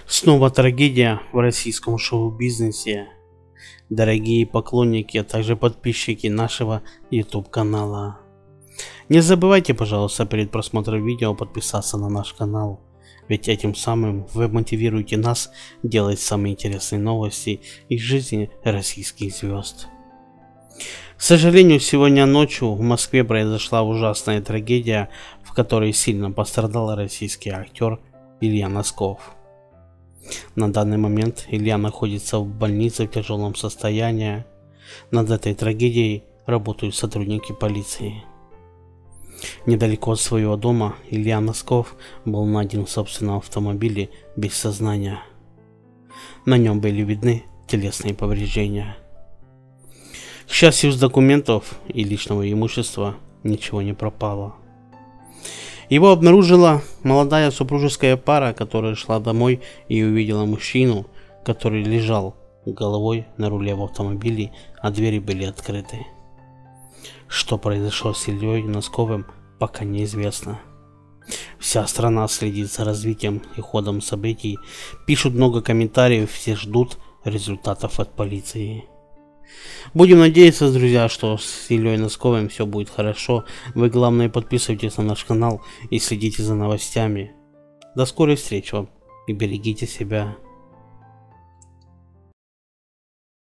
Снова трагедия в российском шоу-бизнесе. Дорогие поклонники, а также подписчики нашего YouTube канала. Не забывайте, пожалуйста, перед просмотром видео подписаться на наш канал. Ведь этим самым вы мотивируете нас делать самые интересные новости из жизни российских звезд. К сожалению, сегодня ночью в Москве произошла ужасная трагедия, в которой сильно пострадал российский актер Илья Носков. На данный момент Илья находится в больнице в тяжелом состоянии. Над этой трагедией работают сотрудники полиции. Недалеко от своего дома Илья Носков был найден в собственном автомобиле без сознания. На нем были видны телесные повреждения. К счастью, с документов и личного имущества ничего не пропало. Его обнаружила молодая супружеская пара, которая шла домой и увидела мужчину, который лежал головой на руле в автомобиле, а двери были открыты. Что произошло с Ильей Носковым, пока неизвестно. Вся страна следит за развитием и ходом событий, пишут много комментариев, все ждут результатов от полиции. Будем надеяться, друзья, что с Ильей Носковым все будет хорошо. Вы, главное, подписывайтесь на наш канал и следите за новостями. До скорой встречи вам и берегите себя.